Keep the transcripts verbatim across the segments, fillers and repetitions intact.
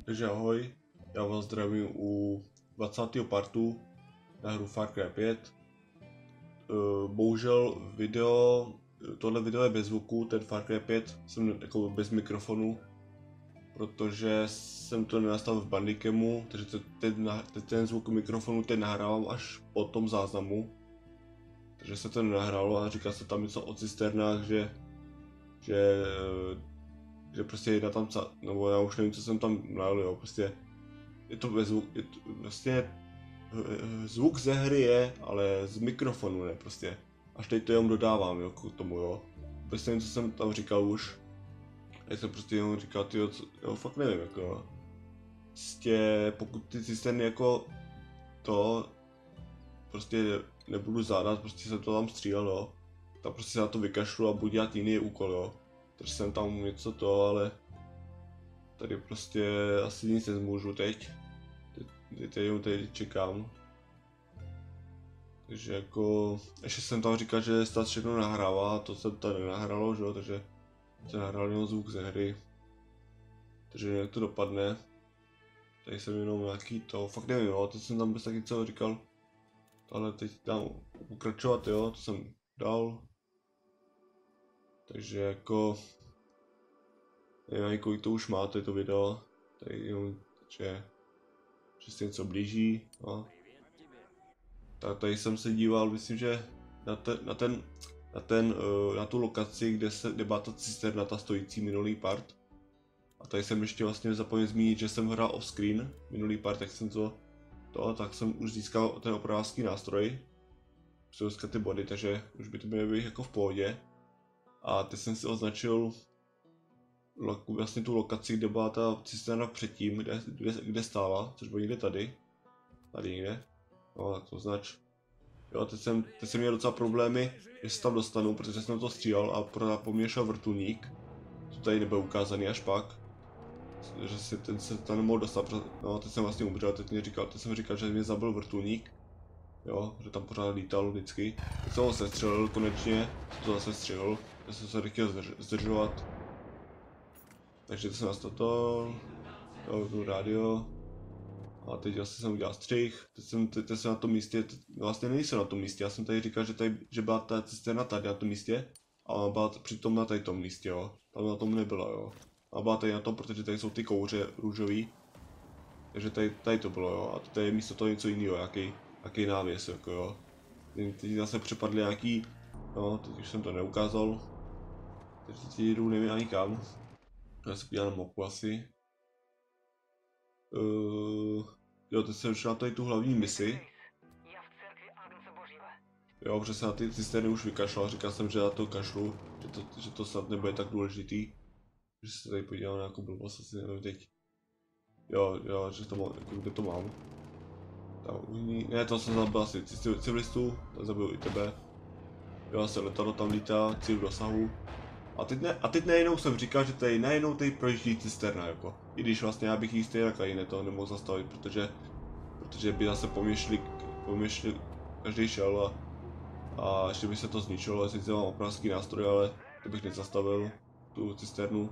Takže ahoj, já vás zdravím u dvacátého partu na hru Far Cry pět. Bohužel video, tohle video je bez zvuku, ten Far Cry pět jsem jako bez mikrofonu, protože jsem to nenastavil v Bandicemu, takže ten, ten zvuk mikrofonu ten nahrávám až po tom záznamu. Takže se to nenahrálo a říká se tam něco o cisternách, že, že, že prostě jedna tam, nebo já už nevím, co jsem tam nalil, jo, prostě je to bez zvuk, je to, vlastně zvuk ze hry je, ale z mikrofonu ne, prostě. Až teď to jenom dodávám, jo, k tomu, jo. Prostě nevím, co jsem tam říkal už. Já jsem prostě jenom říkal, tyjo, co, jo, fakt nevím, jako, jo. Prostě, pokud ty cisterny jako to, prostě nebudu zádat, prostě jsem to tam střílel, jo. Tak prostě se na to vykašlu a budu dělat jiný úkol, jo. Takže jsem tam něco to, ale tady prostě asi nic nezmůžu teď. Teď, teď, teď čekám. Takže jako, ještě jsem tam říkal, že stát všechno nahrává, to se tady nenahralo, že jo, takže se nahrál jenom zvuk ze hry. Takže jak to dopadne. Tady jsem jenom nějaký to, fakt nevím, jo, to jsem tam bez taky co říkal. Ale teď dám pokračovat, jo, to jsem dal. Takže jako, nevím, kolik to už máte to video, tady jenom, že, že se něco blíží, no. Tak tady jsem se díval, myslím, že na, te, na ten, na ten, na tu lokaci, kde se, kde byla ta cisterna, ta stojící minulý part. A tady jsem ještě vlastně zapomněl zmínit, že jsem hrál off-screen minulý part, tak jsem to, to, tak jsem už získal ten opravářský nástroj. Jsou dneska ty body, takže už by to mělo být jako v pohodě. A teď jsem si označil vlastně tu lokaci, kde byla ta cisterna předtím, kde, kde, kde stála, což bylo někde tady. Tady někde. No, tak to označ. Jo, teď jsem, teď jsem měl docela problémy, že se tam dostanu, protože jsem to střílel a po mě šel vrtulník. To tady nebyl ukázaný až pak. Že si ten se tam nemohl dostat, no teď jsem vlastně umřel, teď mě říkal, teď jsem říkal, že mě zabil vrtulník. Jo, že tam pořád lítal vždycky. Teď jsem ho sestřelil konečně, to zase střelil, já jsem se nechtěl zdržovat. Takže to jsem nastavil to, jo, rádio. A teď asi jsem udělal střih, teď jsem, teď, teď jsem na tom místě, teď, vlastně nejsem na tom místě, já jsem tady říkal, že, tady, že byla ta cisterna tady na tom místě, a ona byla přitom na tady tom místě, jo, tam na tom nebyla, jo. A byla tady na tom, protože tady jsou ty kouře růžový, takže tady, tady to bylo, jo, a tady je místo toho něco jiného, jaký, jaký návěs, jako jo. Teď zase přepadli nějaký, no, teď už jsem to neukázal, teď ti jdu nevím ani kam, já se podívám na mapu asi. Uh, jo, teď jsem šel na tady tu hlavní misi. Jo, protože se na ty cisterny už vykašlal, říkal jsem, že na to kašlu, že to, že to snad nebude tak důležitý. Že se tady podívám na nějakou blbost, asi nevím teď. Jo, jo, že to mám, jako kde to mám. Tam uhní, ne, to jsem zabil asi civilistů, tak zabil i tebe. Jo, se letadlo tam lítá, cíl dosahu. A teď, ne, a teď najednou jsem říkal, že tady najednou tady projíždí cisterna, jako. I když vlastně já bych jí stejně tak jiné to nemohl zastavit, protože, protože by zase poměšli, poměšli každý šel a, a ještě by se to zničilo, jestli sice mám opravský nástroj, ale to bych nezastavil, tu cisternu.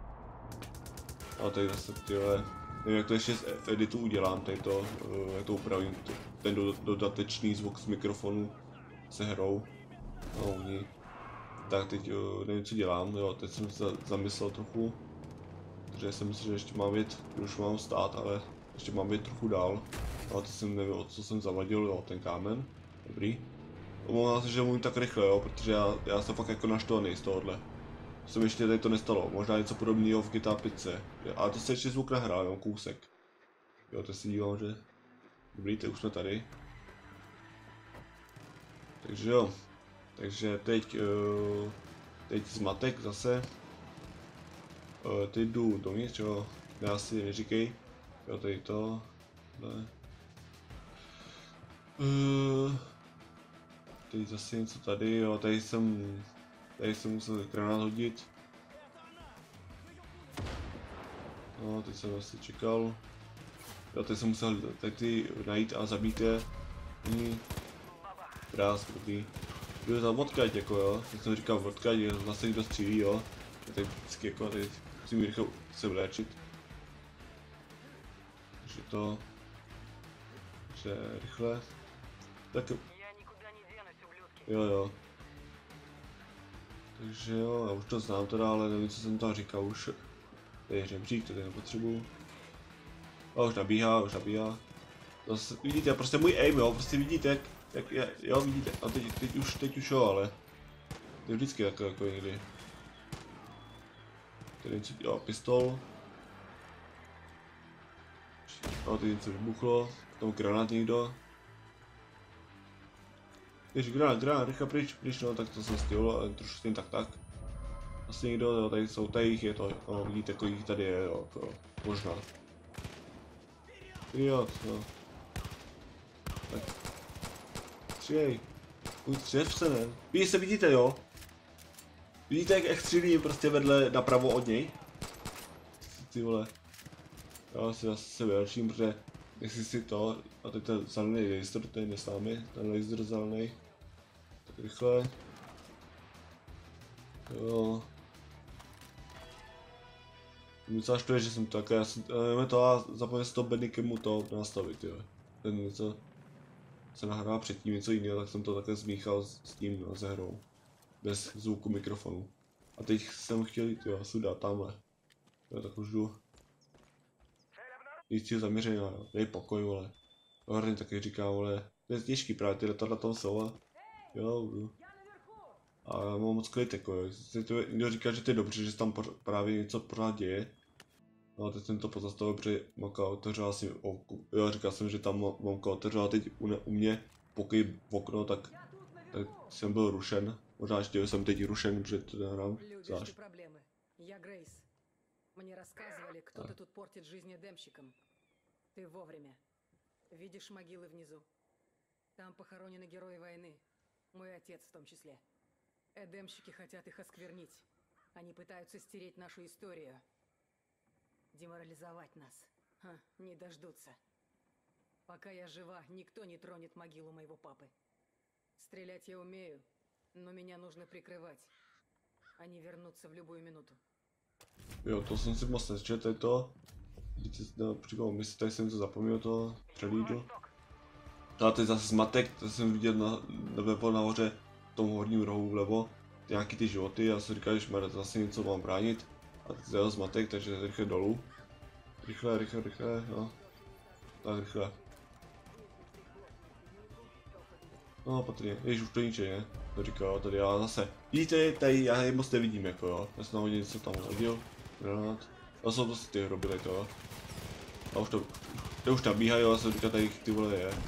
A tady zase tyhle, nevím jak to ještě v editu udělám, tady to, jak to upravím, ten dodatečný zvuk z mikrofonu se hrou. No, tak teď jo, nevím co dělám, jo, teď jsem se zamyslel trochu, protože jsem myslel, že ještě mám jít, už mám stát, ale ještě mám jít trochu dál. No, teď jsem nevím, o co jsem zavadil, jo, ten kámen, dobrý. Omlouvám se, že mluvím tak rychle, jo, protože já, já jsem fakt jako naštvaný z tohohle. Jsem ještě tady to nestalo, možná něco podobného v G T A pět, ale to se ještě zvuk nahrál, jo, kousek. Jo, teď si dívám, že dobrý, teď už jsme tady. Takže jo. Takže teď, uh, teď zmatek zase, uh, teď jdu dovnitř, jo, já si neříkej, jo, tady to, ne. Uh, teď zase něco tady, jo, tady jsem, tady jsem musel granát hodit. No, teď jsem asi čekal, jo, teď jsem musel tady ty najít a zabít je, hmm. Krás, dobrý. Jdu za odkaď, jako jo, teď jsem říkal odkaď, zase někdo střílí, jo. Tady vždycky jako, tady musím rychle se vléčit. Takže to... Takže rychle. Tak jo. Jo jo. Takže jo, já už to znám teda, ale nevím, co jsem tam říkal už. Tady je žebřík, to tady nepotřebuju. A už nabíhá, už nabíhá. Zase, vidíte, prostě můj aim, jo, prostě vidíte, jak, jak je, jo, vidíte, a teď, teď už, teď už jo, ale to je vždycky jako, jako někdy. Tady něco, jo, pistol. No, tady něco vybuchlo, tam granát někdo. Ježi, granát, granát, rychle pryč, pryč, no, tak to jsem stihlo, ale trošku s tím tak tak. Asi někdo, jo, tady jsou, tady jich je to, no, vidíte, kolik tady je, jo, jo, možná. Jo, no. Tak. Střílej. Střev se, ne? Vy se vidíte, jo? Vidíte, jak, jak střílím prostě vedle napravo od něj? Ty vole. Já si asi se vylepším, protože jestli si to, a teď ten zelený laser, tady nesláme, ten laser zelený. Tak rychle. Jo. Mě co štve, že jsem to také, já jsem, nevím to a zapomněl si to Bennikemu to nastavit, jo. Ten něco se nahrál předtím něco jiného, tak jsem to také zmíchal s, s tím, no, se hrou. Bez zvuku mikrofonu. A teď jsem chtěl jít, jo, suda, tamhle. Jo, tak už jdu. Jistě zaměřený, jo, dej pokoj, vole. Horně taky říká, vole, to je těžký právě, ty letadla tam jsou, a jo, jdu. A já mám moc klid, jako jo, někdo říká, že to je dobře, že tam právě něco pořád děje. No a teď jsem to pozastavil, protože mamka otevřela si oku. Jo, říkal jsem, že tam mamka otevřela teď u, u mě pokoj v okno, tak, tak jsem byl rušen. Možná ještě jsem teď rušen, protože to nehrám zvlášť. Я Грейс. Мне рассказывали, кто-то тут портит жизнь эдемщикам. Ты вовремя. Видишь могилы внизу? Там похоронены герои войны. Мой отец в том числе. Эдемщики хотят их осквернить. Они пытаются стереть нашу историю. Деморализовать нас. Ха, не дождутся. Пока я жива, никто не тронет могилу моего папы. Стрелять я умею, но меня нужно прикрывать. Они вернутся в любую минуту. Jo, to jsem si moc nečetl, to je to. No, příklad, myslím, tady jsem to zapomněl, to přelídl. A teď zase zmatek, to jsem viděl na, na, nahoře, v tom horním rohu vlevo, nějaký ty životy, já si říkal, že zase něco mám bránit. A teď je zmatek, takže rychle dolů. Rychle, rychle, rychle, no. Tak rychle. No, patrně, jež už to niče, ne? To říkal, tady já zase. Vidíte, tady já je moc nevidím, jako jo. Já jsem nahodil něco tam hodil. Granát. A jsou to si ty hrobily to. A už to, to už nabíhají, jo, a jsem říkal, tady ty vole je.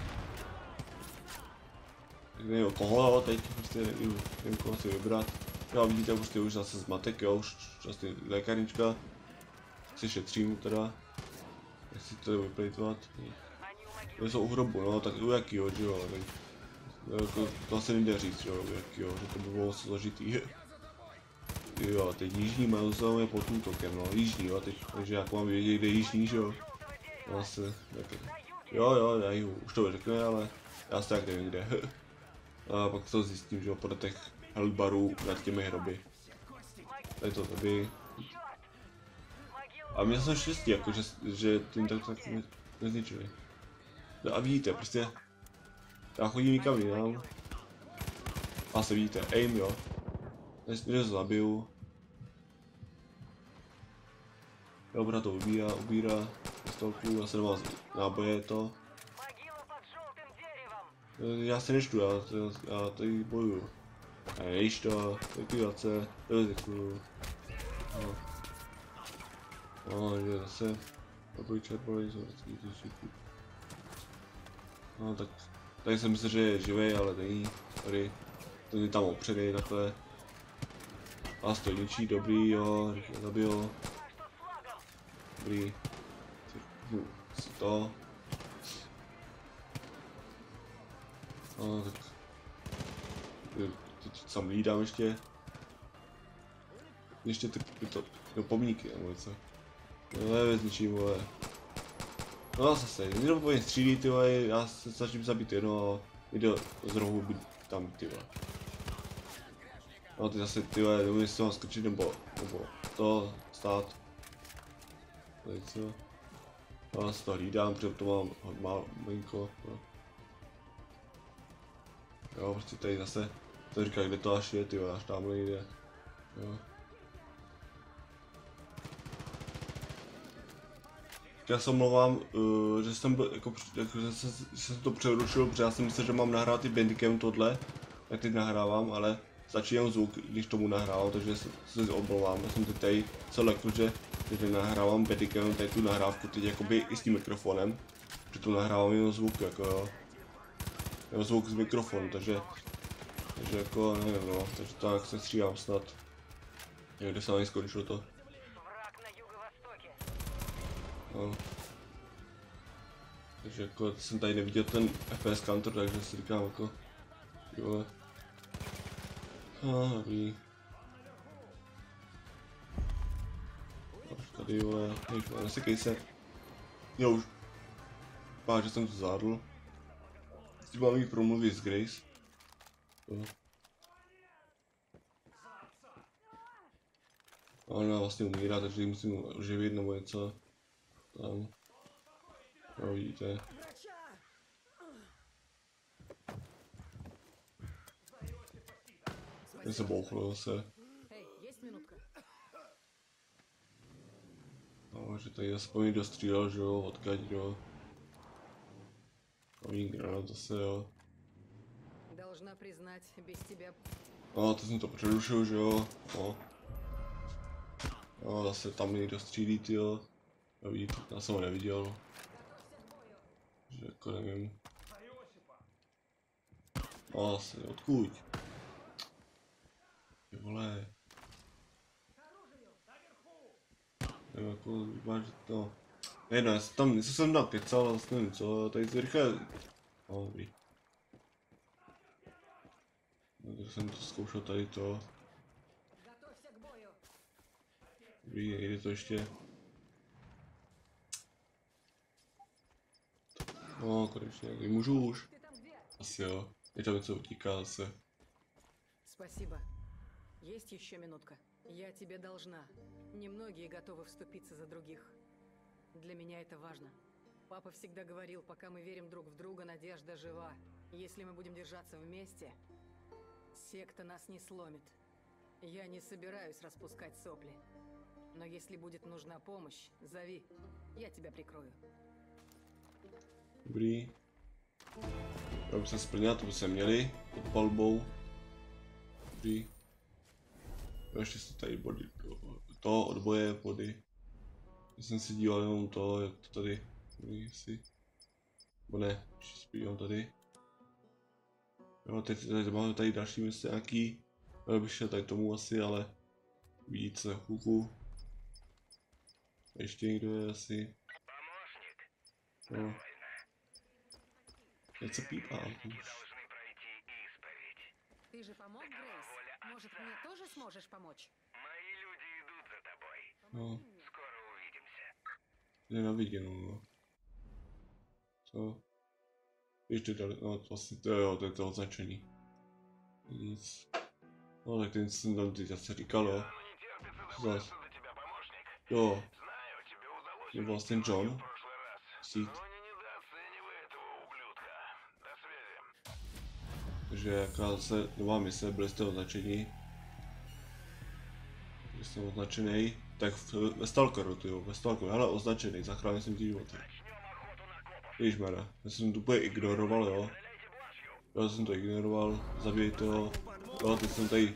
Tak nevím o koho, jo, teď prostě nevím, nevím koho si vybrat. Jo, vidíte, prostě už zase zmatek, jo, už vlastně lékárnička. Si šetřím teda. Nechci to tady vyplejtovat. To jsou u hrobu, no, tak u jakýho, že jo, tak. Jako, to asi nejde říct, jo, jakýho, že to by bylo složitý. Jo, teď jižní Melzone je pod útokem, no, jižní, jo, teď, takže jak mám vědět, kde je jižní, že jo. No, asi, tak, jo, jo, já ji už to řekne, ale já si tak nevím kde. A pak to zjistím, že jo, podle těch healthbarů nad těmi hroby. Tady to tady. A měl jsem štěstí, jako, že, že tím tak, tak ne, nezničili. No a vidíte, prostě, já chodím nikam jinam. A se vidíte, aim, jo. Než to zabiju. Dobra, to ubírá, ubírá. Pistolku, já se nemám náboje, to. Já se nečtu, já, já tady bojuju. A nejíš to, likvidace, děkuju. No. No, takže zase. Dobrý čerpalý, jsou vždycky ty šipky. No, tak. Tady jsem myslel, že je živej, ale není. Tady. Ten je tam opředej takhle. A to ničí, dobrý, jo, rychle zabil. Dobrý. Si to. No, tak. Teď sam lídám ještě. Ještě ty, ty to, ty pomníky, nebo co. No, nevím, ničím, vole. No zase, někdo po něj střílí, ty vole, já se snažím zabít jedno a jde z rohu být tam, ty vole. No ty zase, ty vole, nevím, jestli mám skočit nebo, nebo to stát. Tady co? Já si to hlídám, protože to mám hodně malinko. No. Jo, prostě tady zase, to říká, kde to až je, ty až tamhle jde. Jo. Já se omlouvám, uh, že jsem byl, jako, jako že jsem, že jsem to přerušil, protože já jsem myslel, že mám nahrát i Bandicam tohle, tak teď nahrávám, ale stačí jen zvuk, když tomu nahrávám, takže se, se omlouvám. Já jsem teď tady se lekl, že teď nahrávám Bandicam, tady tu nahrávku teď jakoby i s tím mikrofonem, že tu nahrávám jenom zvuk, jako jo. Jenom zvuk z mikrofonu, takže, takže jako, nevím no, takže tak se stříhám snad. Někde se ani skončilo to. No. Takže jako jsem tady neviděl ten F P S counter, takže si říkám jako, jo. Ah, dobrý. Až tady jo, ježišmar, nesekej se. Jo už. Pár, že jsem to zvládl. Teď mám mít promluvit s Grace. Jo. A ona vlastně umírá, takže ji musím oživit nebo něco. Tam. Jo, vidíte. Mě se bouchlo zase. No, že tady aspoň dostřílel, že jo, odkaď, jo. Nový granát zase, jo. No, to jsem to přerušil, že jo. No. No, zase tam někdo střílí, tyjo. No vidíte, já jsem ho neviděl. Že jako nevím. No, zase, odkud? Ty vole. Nevím, jako, vypadá, že to... Jedno, já jsem tam, něco jsem tam kecal, ale vlastně nevím co, tady se rychle... No, dobrý. No, tak jsem to zkoušel tady to. Dobrý, nejde to ještě. No, konečně, můžu už. Asi jo, je tam něco utíká zase. Спасибо. Есть еще минутка. Я тебе должна. Немногие готовы вступиться за других. Для меня это важно. Папа всегда говорил, пока мы верим друг в друга, надежда жива. Если мы будем держаться вместе, секта нас не сломит. Я не собираюсь распускать сопли. Но если будет нужна помощь, зови. Я тебя прикрою. Dobrý. Já bych se splnil, to by se měli pod palbou. Dobrý. A ještě se tady body, to odboje body. Já jsem si díval jenom to, jak to tady, dobrý, si. Bo ne, ještě spíjím tady. Jo, teď tady máme tady další místo nějaký. Já bych šel tady tomu asi, ale více huku. A ještě někdo je asi. No. Jak se pípá? Ты же помог, Грейс? Может, мне тоже сможешь помочь? Мои люди идут за тобой. No, Скоро увидимся. je na viděnou, no. Co? Ještě dali, no vlastně to jo, to je to označení. Nic. No tak ten jsem tam teď zase říkal, jo. Co zas? Jo. Je vlastně John. Sít. Takže jaká zase nová mise, byli jste označení. Byli jste označený, tak v, ve Stalkeru, tyjo, ve Stalkeru, hele označený, zachránil jsem ty životy. Ježišmarja, já jsem to úplně ignoroval, jo. Já jsem to ignoroval, zabijte ho. Jo, teď jsem tady...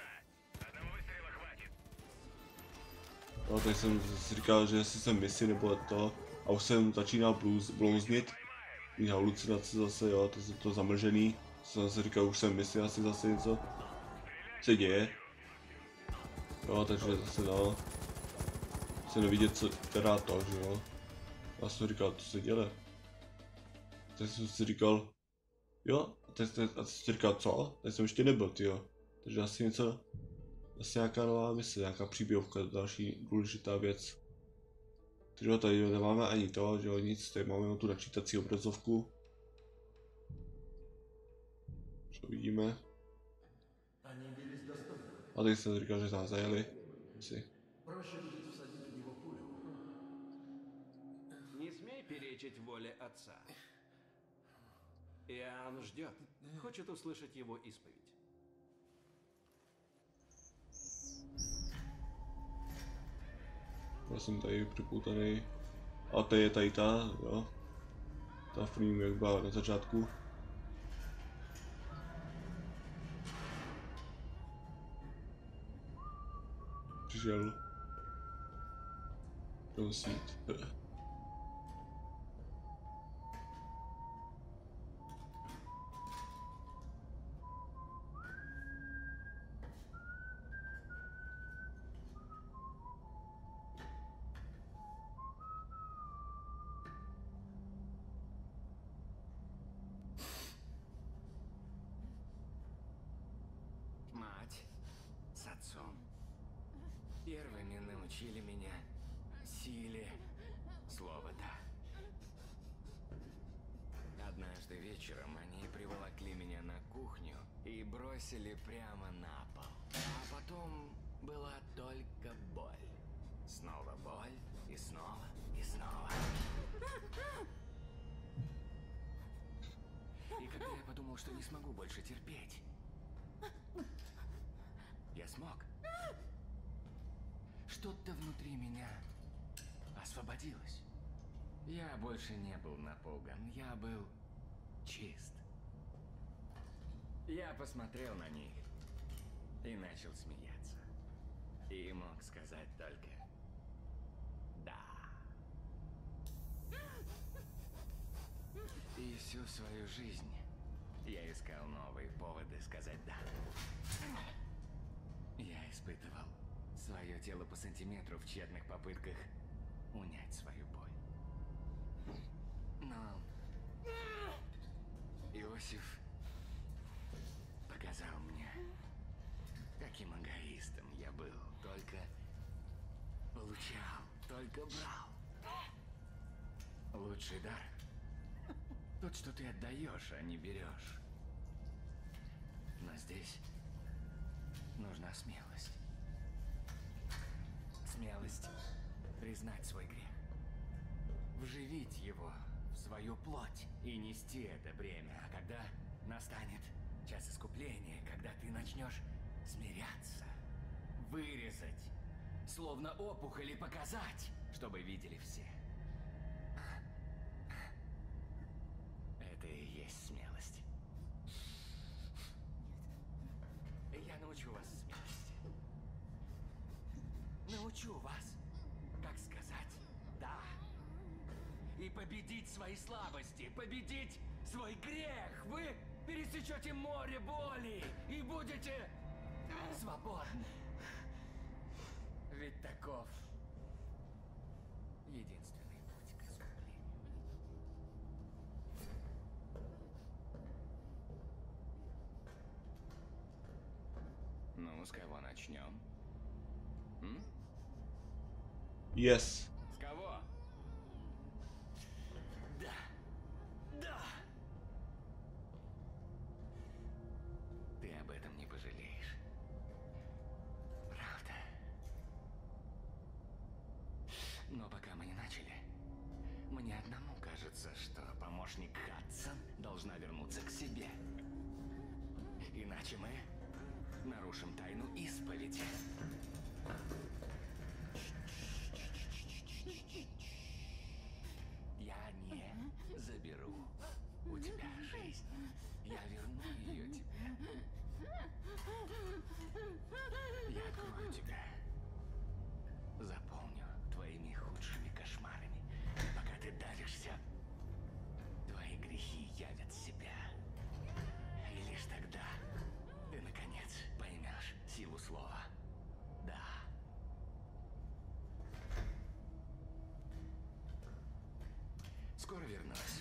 Jo, teď jsem si říkal, že jestli jsem misi nebo to. A už jsem začínal blues, blouznit. Mít halucinace zase, jo, to je to zamlžený. Jsem si říkal, už jsem misi, asi zase něco se děje. Jo, takže zase no. Se nevidět, co teda to, že jo. Já jsem říkal, co se děje. Teď jsem si říkal, jo, a teď, teď, a teď jsem si říkal, co? Teď jsem ještě nebyl, tyjo. Takže asi něco, asi nějaká nová mise, nějaká příběhovka, další důležitá věc. Takže tady nemáme ani to, že jo, nic, tady máme tu načítací obrazovku. Co vidíme? A teď jsem říkal, že nás zajeli. Si. противоречить воле отца. Иоанн ждет, хочет услышать его исповедь. Já jsem tady připutaný. A to je tady ta, jo. Ta free, jak byla na začátku. Přišel. Prosít. Мать с отцом первыми научили меня силе слова «да». Однажды вечером они приволокли меня на кухню и бросили прямо на пол. А потом была только боль. Снова боль, и снова, и снова. И когда я подумал, что не смогу больше терпеть, я смог. Что-то внутри меня освободилось. Я больше не был напуган, я был чист. Я посмотрел на них и начал смеяться. И мог сказать только «да». И всю свою жизнь я искал новые поводы сказать «да». Я испытывал свое тело по сантиметру в тщетных попытках унять свою боль. Но Иосиф показал мне, каким эгоистом я был. Только получал, только брал. Лучший дар — тот, что ты отдаешь, а не берешь. Но здесь нужна смелость. Смелость признать свой грех. Вживить его в свою плоть и нести это бремя. А когда настанет час искупления, когда ты начнешь смиряться, вырезать, словно опухоль, и показать, чтобы видели все. Это и есть смелость. Я научу вас смелости. Научу вас, как сказать «да». И победить свои слабости, победить свой грех. Вы пересечете море боли и будете свободны. Ведь таков единственный путь к искуплению. Ну, с кого начнем? М? Yes. С кого? Да. Да. Ты об этом не пожалеешь. Правда. Но пока мы не начали, мне одному кажется, что помощник Хадсон должна вернуться к себе. Иначе мы нарушим тайну исповеди. Я не заберу у тебя жизнь. Я верну ее тебе. Я открою тебя. Заполню твоими худшими кошмарами. И пока ты давишься, твои грехи явят себя. И лишь тогда ты, наконец, поймешь силу слова «да». Скоро вернусь.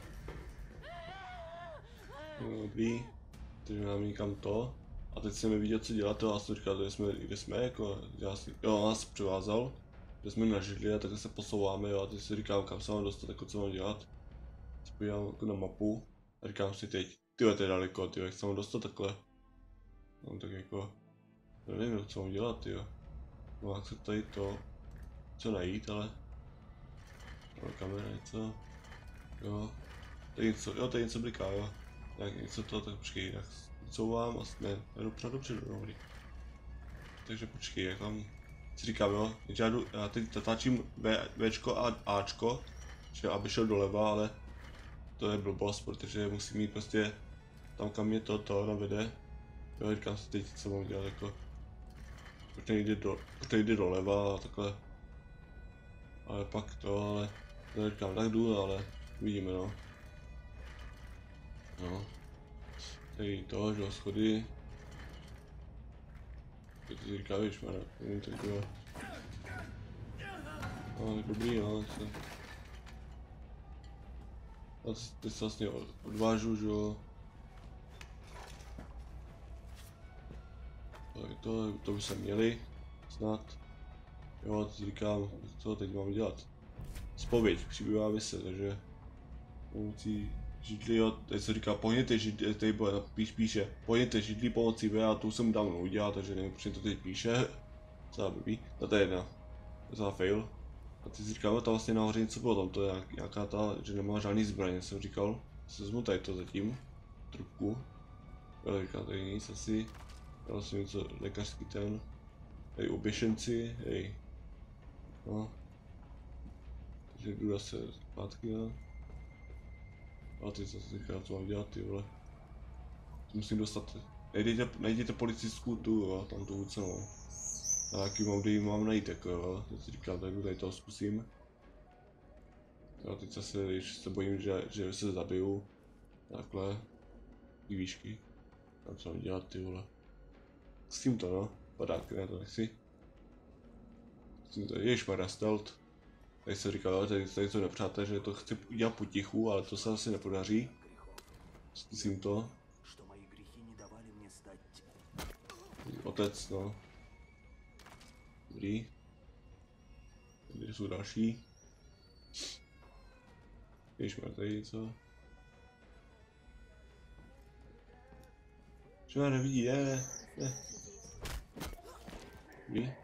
No, dobrý. Teď máme někam to. A teď chceme vidět, co dělat, to vás to říká, kde jsme, kde jsme, jako, já si, jo, nás přivázal, kde jsme nažili a takhle se posouváme, jo, a teď si říkám, kam se mám dostat, jako co mám dělat. Se podívám jako na mapu a říkám si teď, tyhle, to je daleko, tyhle, jak se mám dostat takhle. No tak jako, nevím, co mám dělat, tyjo. No jak se tady to, co najít, ale, no, kamera něco. Jo. Tady něco, jo, tady něco bliká, jo. Tak něco to, tak počkej, tak couvám, asi ne, ne dopředu, dopředu, dobrý. Takže počkej, jak tam si říkám, jo, já, jdu, já teď natáčím v, Včko a Ačko, že aby šel doleva, ale to je blbost, protože musím mít prostě tam, kam mě to, to navede. Jo, říkám si teď, co mám dělat, jako, proč nejde, do, proč nejde doleva a takhle. Ale pak to, ale, to říkám, tak jdu, ale uvidíme, no. No. Tady to, že schody. Teď si říká, víš, mara, nevím, tak to je. No, dobrý, no, co. A teď se vlastně odvážu, že jo. Tak to, to by se měli, snad. Jo, teď si říkám, co teď mám dělat. Zpověď, přibývá mise, takže pomocí židli, jo, teď se říká, pohněte židli, tady bude, píš, píše, pohněte židli pomocí V a tu jsem dávno udělal, takže nevím, proč to teď píše. Co blbý, no to je jedna, to je fail. A teď si říkám, tam vlastně nahoře něco bylo, tam to je nějaká ta, že nemá žádný zbraně, jsem říkal. Se vezmu tady to zatím, trubku. Jo, říkám, tady nic asi. Já vlastně něco lékařský ten. Tady oběšenci, hej. No. Takže jdu zase zpátky, no. A teď zase říkám, co mám dělat, ty vole. Musím dostat, najděte, najděte policistickou tu, jo, tam tu cenou. A jaký mám, kde ji mám najít, jako jo, teď si říkám, tak tady toho zkusím. A teď zase, když se bojím, že, že se zabiju, takhle, ty výšky, tam co mám dělat, ty vole. S tím to, no, padák, ne, to nechci. S tím to, ježmarja, stealth. Tady se říkal, tady, tady to nepřáte, že to chci udělat potichu, ale to se asi nepodaří. Zkusím to. Otec, no. Dobrý. Tady jsou další. Ježmar, tady něco. Že má nevidí, ne, ne, ne. Dobrý.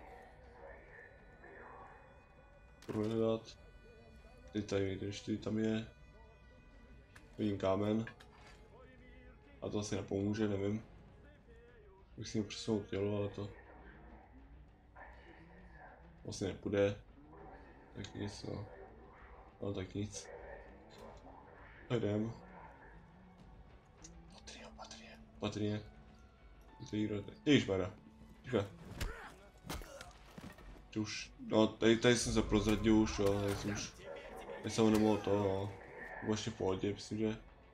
Prohledat. Teď tady nejde, ještě tam je. Vidím kámen. A to asi nepomůže, nevím. Musím přesunout tělo, ale to vlastně nepůjde. Tak nic, no. No tak nic. Tak jdem. Patrie, patrie. Patrie. Ježišmarja. Ticho. Už, no tady, tady jsem se prozradil už, jo, tady jsem už, tady jsem nemohl to, no. Bylo ještě v pohodě, myslím, že.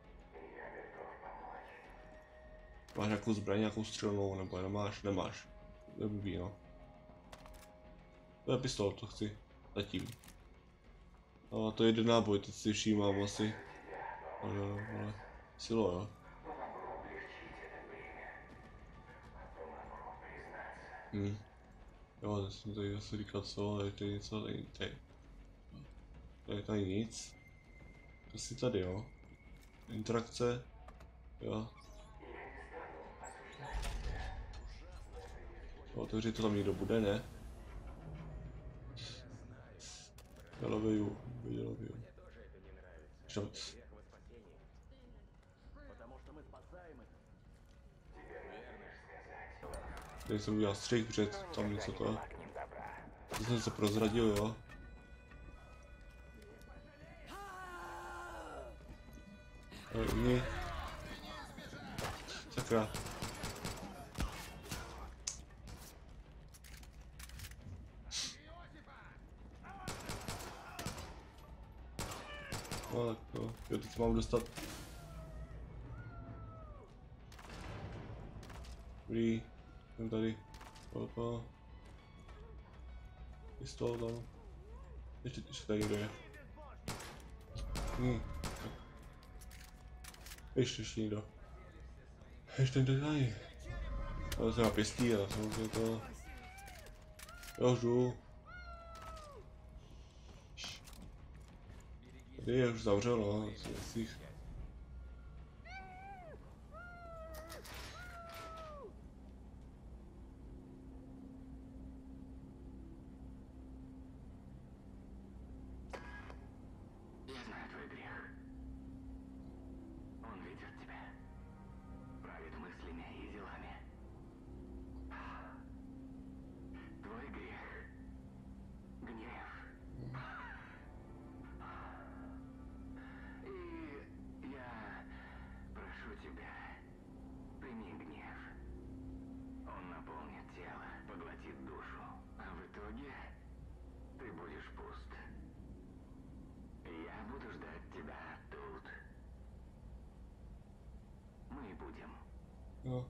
Máš nějakou zbraň, nějakou střelnou, nebo nemáš? Nemáš. To je blbý, no. To je pistol, to chci. Zatím. No, to je jeden náboj, teď si všímám asi. Ale, ale, silo, jo. Hm. Jo, teď jsem tady zase říkal co, ale tady něco, tady, tady. Tady, tady nic. Asi tady, jo. Interakce. Jo. Otevřít to tam někdo bude, ne? Deloviju, deloviju. Šoc. Tady jsem udělal střih před, tam něco to. To jsem se prozradil, jo. Tady. Sakra. No tak jo, jo, teď mám dostat. Dobrý, jsem tady. Opa. Pistol tam. Ještě, ještě tady někdo je. Hm. Ještě, ještě někdo. Ještě někdo tady. Ale se má pěstí a samozřejmě to. Jo, ždu. Tady je už zavřel, no, asi. Я знаю твой грех. No.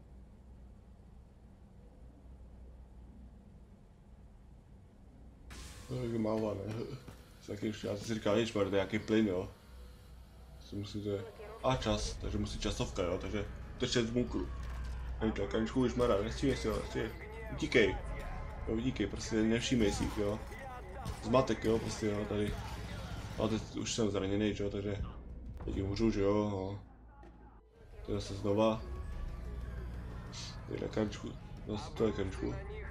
To je málo, ne? Taky už, já jsem si říkal, ježišmar, to je nějaký plyn, jo. Si musíte... A čas, takže musí časovka, jo, takže tečet z bunkru. Hej, tak Aničku, ježišmara, nestřílej si, jo, nestřílej. Utíkej. Jo, utíkej, prostě nevšímej si jich, jo. Zmatek, jo, prostě, jo, tady. A teď už jsem zraněný, jo, takže teď umřu, že jo, no. To je zase znova. Tady na Aničku, zase to je Aničku.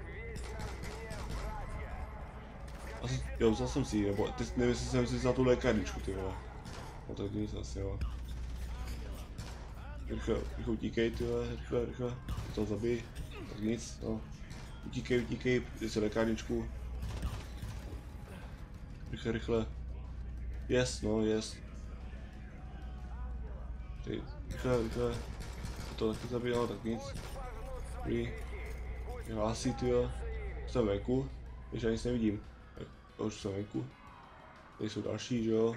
Asi, jo, vzal jsem si ji, nebo teď nevím, jestli jsem si vzal tu lékárničku, ty vole. No tak nic asi, jo. Rychle, rychle utíkej, ty vole, rychle, rychle, to zabij, tak nic, no. Utíkej, utíkej, jdi si lékárničku. Rychle, rychle. Yes, no, yes. Ty, rychle, rychle. To taky zabij, no, tak nic. Dobrý. Hlásí, ty jo. Jsem venku, ještě nic nevidím. Já už jsem venku. Tady jsou další, že jo.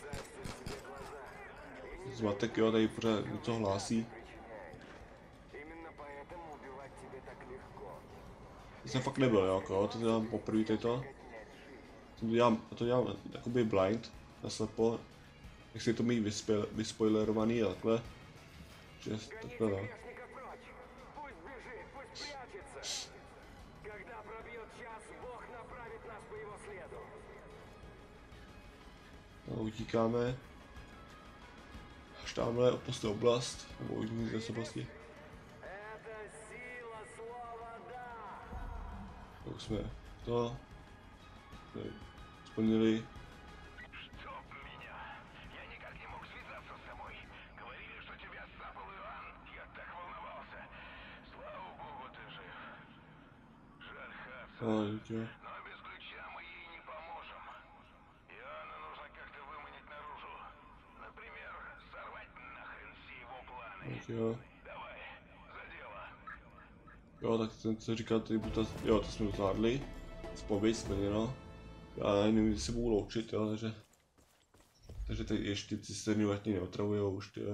Zmatek, jo, tady pořád něco hlásí. To jsem fakt nebyl, jo, jako, to dělám poprvé tady to. To dělám, to dělám jakoby blind, naslepo. Nechci to mít vyspoil, vyspoilerovaný a takhle. Že takhle, no. No, utíkáme. Až tamhle opustí oblast, nebo už někde z oblasti. To už jsme to splnili. Чтоб меня. Я никак не мог связаться с тобой. Говорили, что тебя сцапал Иван. Я так волновался. Слава богу, ты жив. Жаль, Хадсон. No, jo. Но без ключа мы ей не поможем. Иоанна нужно как-то выманить наружу. Например, сорвать нахрен все его планы. Tak jo. Давай, за дело. Jo, tak ten co říkal, tady budu to, jo, to jsme zvládli. Spověď splněno. Já nevím, jestli se budu loučit, jo, takže... Takže tady ještě ty cisterny letní neotravujou, už ty...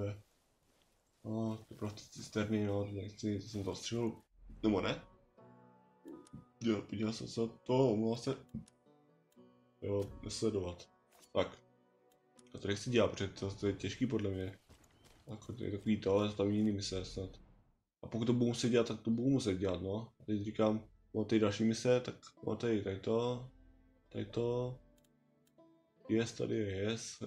No, to prostě cisterny, no, to nechci, to jsem zastřelil. Nebo ne? Jo, podíval jsem se na to, omlouvám se. Jo, nesledovat. Tak. A to nechci dělat, protože to, to je těžký podle mě. Jako to je takový to, ale tam jiný mise snad. A pokud to budu muset dělat, tak to budu muset dělat, no. A teď říkám, mám tady další mise, tak mám tady, tady to, tady to. Yes, tady je yes.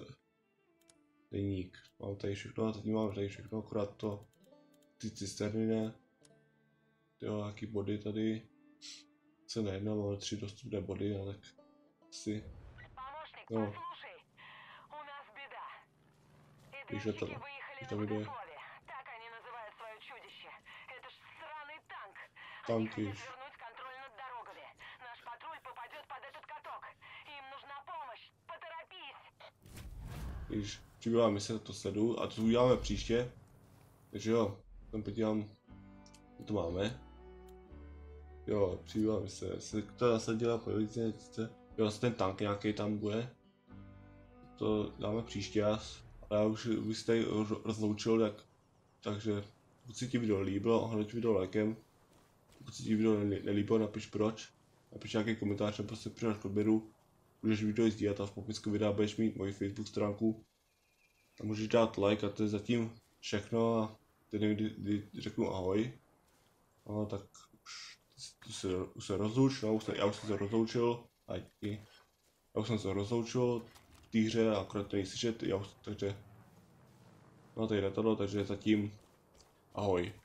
Deník. Mám tady všechno, a teď mám tady všechno, akorát to, ty cisterny ne. Jo, jaký body tady. Se nejedná, máme tři dostupné body, no tak asi. Помощник, No, послушай, у нас беда. И Пишет дымщики она. выехали Что на беда? Богослове. Так они называют свое чудище. Это ж сраный танк. Они Танк, хотят видишь. вернуть контроль над дорогами. Наш патруль попадет под этот каток. Им нужна помощь. Поторопись. když přibývá mise, to sledu a to uděláme příště. Takže jo, tam podívám, to máme. Jo, přibývá mise, se to zase dělá policie, jo, zase ten tank nějaký tam bude. To dáme příště, a já už bych se tady rozloučil, tak, takže pokud se ti video líbilo, ohlaď video lajkem. Pokud se ti video nelíbilo, napiš proč. Napiš nějaký komentář nebo se přihlaš k odběru. Můžeš video sdílet a v popisku videa budeš mít moji Facebook stránku. A můžeš dát like a to je zatím všechno a teď kdy, kdy řeknu ahoj. No tak už, se, už se rozlouč, no, už se, já už jsem se rozloučil. A díky. Já už jsem se rozloučil v té hře a akorát to nejsi slyšet, já už, takže... No tady letadlo, takže zatím ahoj.